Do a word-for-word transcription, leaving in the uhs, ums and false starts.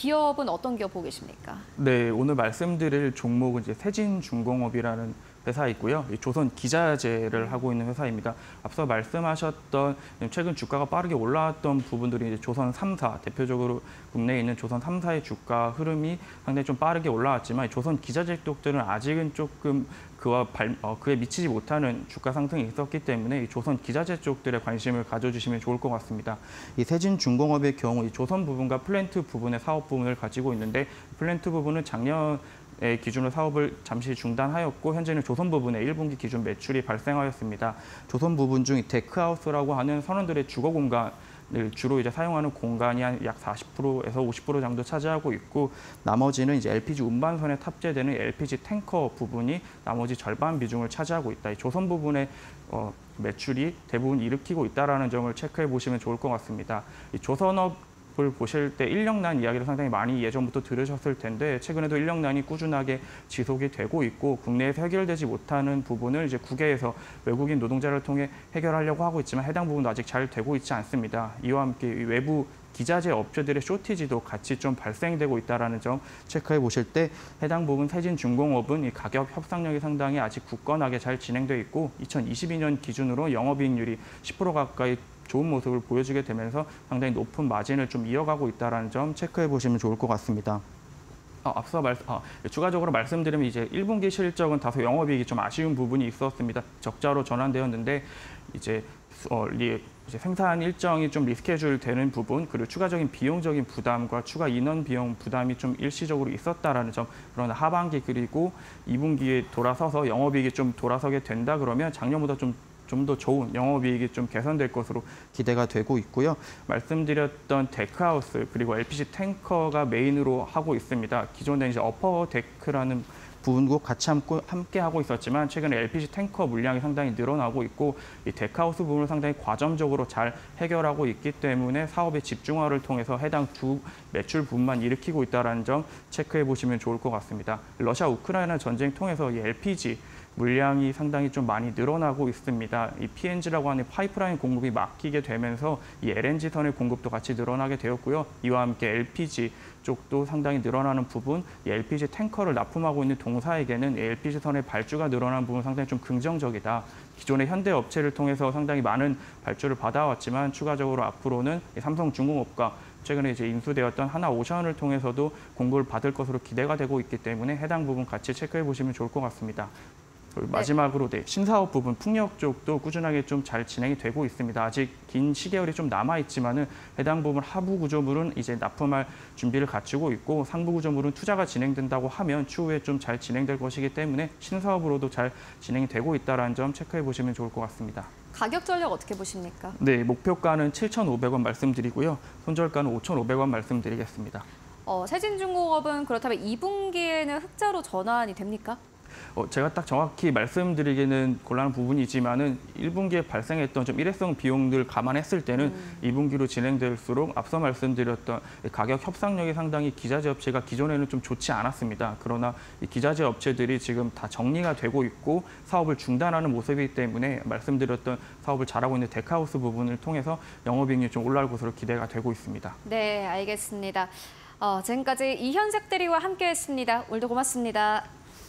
기업은 어떤 기업 보고 계십니까? 네, 오늘 말씀드릴 종목은 이제 세진중공업이라는 회사 있고요. 조선 기자재를 하고 있는 회사입니다. 앞서 말씀하셨던 최근 주가가 빠르게 올라왔던 부분들이 이제 조선 삼 사, 대표적으로 국내에 있는 조선 삼 사의 주가 흐름이 상당히 좀 빠르게 올라왔지만 조선 기자재 쪽들은 아직은 조금 그와 발, 어, 그에 미치지 못하는 주가 상승이 있었기 때문에 이 조선 기자재 쪽들에 관심을 가져주시면 좋을 것 같습니다. 이 세진중공업의 경우 이 조선 부분과 플랜트 부분의 사업 부분을 가지고 있는데 플랜트 부분은 작년 의 기준으로 사업을 잠시 중단하였고 현재는 조선 부분의 일 분기 기준 매출이 발생하였습니다. 조선 부분 중 데크하우스라고 하는 선원들의 주거 공간을 주로 이제 사용하는 공간이 한 약 사십 퍼센트에서 오십 퍼센트 정도 차지하고 있고 나머지는 이제 엘피지 운반선에 탑재되는 엘피지 탱커 부분이 나머지 절반 비중을 차지하고 있다. 이 조선 부분의 어, 매출이 대부분 일으키고 있다는 점을 체크해 보시면 좋을 것 같습니다. 이 조선업 을 보실 때 인력난 이야기를 상당히 많이 예전부터 들으셨을 텐데 최근에도 인력난이 꾸준하게 지속이 되고 있고 국내에서 해결되지 못하는 부분을 이제 국외에서 외국인 노동자를 통해 해결하려고 하고 있지만 해당 부분도 아직 잘 되고 있지 않습니다. 이와 함께 외부 기자재 업체들의 쇼티지도 같이 좀 발생되고 있다는 점 체크해 보실 때 해당 부분 세진중공업은 이 가격 협상력이 상당히 아직 굳건하게 잘 진행돼 있고 이천이십이 년 기준으로 영업이익률이 십 퍼센트 가까이 좋은 모습을 보여주게 되면서 상당히 높은 마진을 좀 이어가고 있다는 점 체크해 보시면 좋을 것 같습니다. 어, 앞서 말, 어, 추가적으로 말씀드리면 이제 일 분기 실적은 다소 영업이익이 좀 아쉬운 부분이 있었습니다. 적자로 전환되었는데 이제, 어, 리, 이제 생산 일정이 좀 리스케줄 되는 부분 그리고 추가적인 비용적인 부담과 추가 인원 비용 부담이 좀 일시적으로 있었다라는 점. 그러나 하반기 그리고 이 분기에 돌아서서 영업이익이 좀 돌아서게 된다 그러면 작년보다 좀 좀 더 좋은 영업이익이 좀 개선될 것으로 기대가 되고 있고요. 말씀드렸던 데크하우스 그리고 엘피지 탱커가 메인으로 하고 있습니다. 기존에 이제 어퍼 데크라는 부분도 같이 함께 하고 있었지만 최근에 엘피지 탱커 물량이 상당히 늘어나고 있고 이 데크하우스 부분을 상당히 과점적으로 잘 해결하고 있기 때문에 사업의 집중화를 통해서 해당 두 매출 부분만 일으키고 있다는 점 체크해 보시면 좋을 것 같습니다. 러시아 우크라이나 전쟁 통해서 이 엘피지 물량이 상당히 좀 많이 늘어나고 있습니다. 이 피엔지라고 하는 파이프라인 공급이 막히게 되면서 이 엘엔지선의 공급도 같이 늘어나게 되었고요. 이와 함께 엘피지 쪽도 상당히 늘어나는 부분, 이 엘피지 탱커를 납품하고 있는 동사에게는 엘피지선의 발주가 늘어난 부분 상당히 좀 긍정적이다. 기존의 현대 업체를 통해서 상당히 많은 발주를 받아왔지만 추가적으로 앞으로는 삼성중공업과 최근에 이제 인수되었던 하나오션을 통해서도 공급을 받을 것으로 기대가 되고 있기 때문에 해당 부분 같이 체크해 보시면 좋을 것 같습니다. 마지막으로 네, 신사업 부분 풍력 쪽도 꾸준하게 좀 잘 진행이 되고 있습니다. 아직 긴 시계열이 좀 남아 있지만은 해당 부분 하부 구조물은 이제 납품할 준비를 갖추고 있고 상부 구조물은 투자가 진행된다고 하면 추후에 좀 잘 진행될 것이기 때문에 신사업으로도 잘 진행이 되고 있다는 점 체크해 보시면 좋을 것 같습니다. 가격 전략 어떻게 보십니까? 네, 목표가는 칠천오백 원 말씀드리고요. 손절가는 오천오백 원 말씀드리겠습니다. 어, 세진중공업은 그렇다면 이 분기에는 흑자로 전환이 됩니까? 어, 제가 딱 정확히 말씀드리기는 곤란한 부분이지만은 일 분기에 발생했던 좀 일회성 비용들 감안했을 때는 음. 이 분기로 진행될수록 앞서 말씀드렸던 가격 협상력이 상당히 기자재 업체가 기존에는 좀 좋지 않았습니다. 그러나 이 기자재 업체들이 지금 다 정리가 되고 있고 사업을 중단하는 모습이기 때문에 말씀드렸던 사업을 잘하고 있는 데크하우스 부분을 통해서 영업이익률이 좀 올라올 것으로 기대가 되고 있습니다. 네, 알겠습니다. 어, 지금까지 이현석 대리와 함께했습니다. 오늘도 고맙습니다.